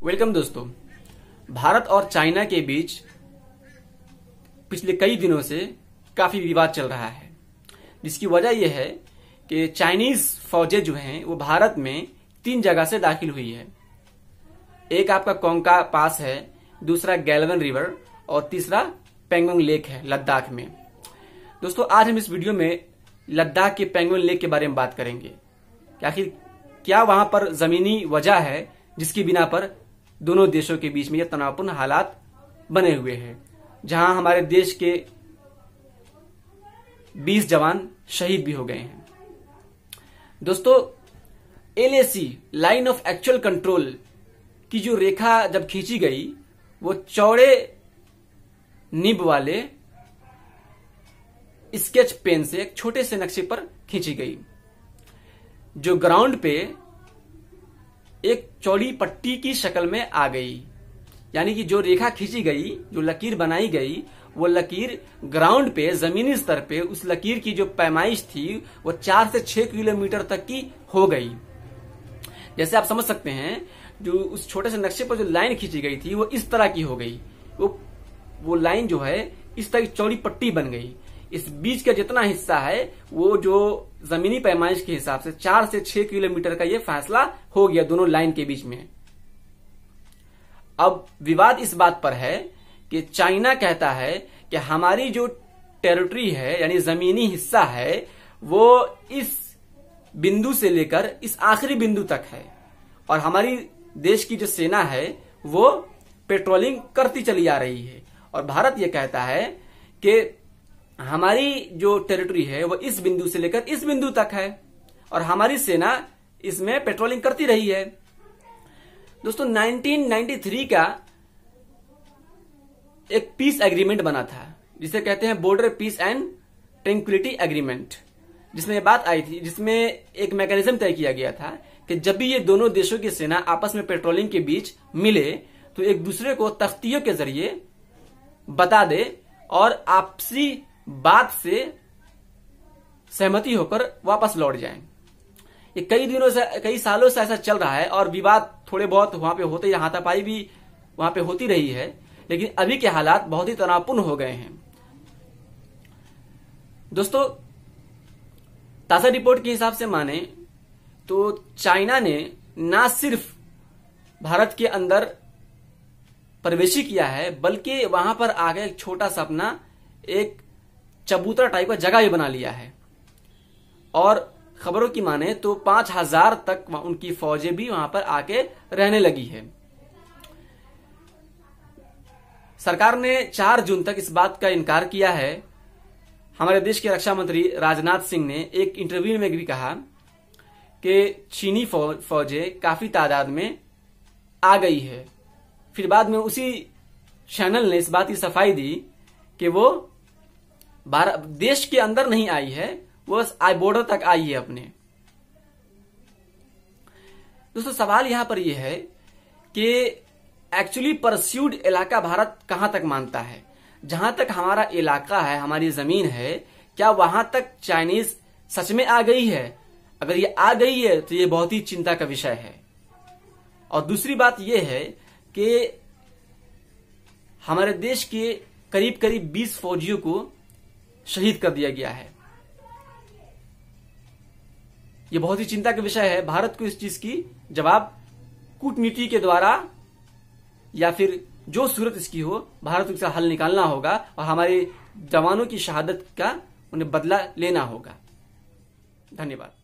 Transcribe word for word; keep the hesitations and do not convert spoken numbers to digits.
Welcome दोस्तों। भारत और China के बीच पिछले कई दिनों से काफी विवाद चल रहा है, जिसकी वजह यह है कि चाइनीज फौजें जो हैं वो भारत में तीन जगह से दाखिल हुई है। एक आपका कोंका पास है, दूसरा गैलवन रिवर और तीसरा पेंगोंग लेक है लद्दाख में। दोस्तों, आज हम इस वीडियो में लद्दाख के पेंगोंग लेक के बारे में बात करेंगे कि आखिर क्या वहां पर जमीनी वजह है जिसकी बिना पर दोनों देशों के बीच में यह तनावपूर्ण हालात बने हुए हैं, जहां हमारे देश के बीस जवान शहीद भी हो गए हैं। दोस्तों, L A C line of actual control की जो रेखा जब खींची गई वो चौड़े निब वाले स्केच पेन से एक छोटे से नक्शे पर खींची गई, जो ग्राउंड पे एक चौड़ी पट्टी की शक्ल में आ गई। यानी कि जो रेखा खींची गई, जो लकीर बनाई गई, वो लकीर ग्राउंड पे जमीनी स्तर पे उस लकीर की जो पैमाइश थी वो चार से छह किलोमीटर तक की हो गई। जैसे आप समझ सकते हैं, जो उस छोटे से नक्शे पर जो लाइन खींची गई थी वो इस तरह की हो गई। वो वो लाइन जो है इस तरह की चौड़ी पट्टी बन गई। इस बीच का जितना हिस्सा है वो जो जमीनी पैमाइश के हिसाब से चार से छह किलोमीटर का ये फैसला हो गया दोनों लाइन के बीच में। अब विवाद इस बात पर है कि चाइना कहता है कि हमारी जो टेरिटरी है यानी जमीनी हिस्सा है वो इस बिंदु से लेकर इस आखिरी बिंदु तक है, और हमारी देश की जो सेना है वो पेट्रोलिंग करती चली आ रही है। और भारत ये कहता है कि हमारी जो टेरिटरी है वो इस बिंदु से लेकर इस बिंदु तक है और हमारी सेना इसमें पेट्रोलिंग करती रही है। दोस्तों, नाइनटीन नाइंटी थ्री का एक पीस एग्रीमेंट बना था जिसे कहते हैं border peace and tranquillity agreement, जिसमें बात आई थी, जिसमें एक मैकेनिज्म तय किया गया था कि जब भी ये दोनों देशों की सेना आपस में पेट्रोलिंग के बीच मिले तो एक दूसरे को तख्तियों के जरिए बता दे और आपसी बात से सहमति होकर वापस लौट जाएं। ये कई दिनों से, कई सालों से ऐसा चल रहा है और विवाद थोड़े बहुत वहां पे होते, हाथापाई भी वहां पे होती रही है, लेकिन अभी के हालात बहुत ही तनावपूर्ण हो गए हैं। दोस्तों, ताजा रिपोर्ट के हिसाब से माने तो चाइना ने ना सिर्फ भारत के अंदर प्रवेशी किया है बल्कि वहां पर आगे एक छोटा सा अपना एक चबूतरा टाइप का जगह भी बना लिया है, और खबरों की माने तो पांच हजार तक उनकी फौजें भी वहां पर आके रहने लगी है। सरकार ने चार जून तक इस बात का इनकार किया है। हमारे देश के रक्षा मंत्री राजनाथ सिंह ने एक इंटरव्यू में भी कहा कि चीनी फौजें काफी तादाद में आ गई है। फिर बाद में उसी चैनल ने इस बात की सफाई दी कि वो भारत देश के अंदर नहीं आई है, वो आई बॉर्डर तक आई है अपने। दोस्तों, सवाल यहां पर यह है कि एक्चुअली परस्यूड इलाका भारत कहां तक मानता है। जहां तक हमारा इलाका है, हमारी जमीन है, क्या वहां तक चाइनीज सच में आ गई है? अगर ये आ गई है तो ये बहुत ही चिंता का विषय है। और दूसरी बात यह है कि हमारे देश के करीब करीब बीस फौजियों को शहीद कर दिया गया है। यह बहुत ही चिंता का विषय है। भारत को इस चीज की जवाब कूटनीति के द्वारा या फिर जो सूरत इसकी हो, भारत को इसका हल निकालना होगा और हमारे जवानों की शहादत का उन्हें बदला लेना होगा। धन्यवाद।